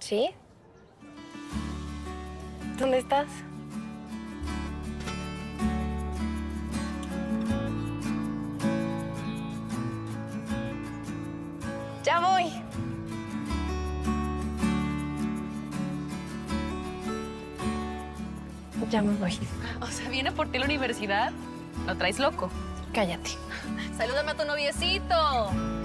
¿Sí? ¿Dónde estás? Ya voy. Ya me voy. O sea, ¿viene por ti a la universidad? ¿Lo traes loco? Cállate. ¡Salúdame a tu noviecito!